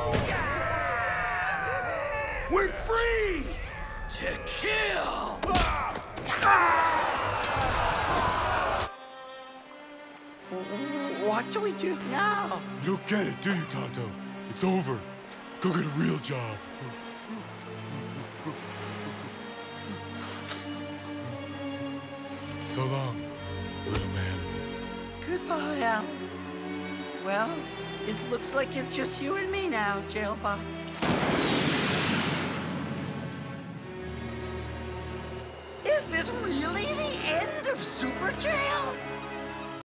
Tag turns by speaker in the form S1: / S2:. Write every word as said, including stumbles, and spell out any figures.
S1: We're free to kill!
S2: What do we do now?
S3: You don't get it, do you, Tonto? It's over. Go get a real job. So long, little man.
S2: Goodbye, Alice. Well, it looks like it's just you and me now, Jailbot. Is this really the end of Super Jail?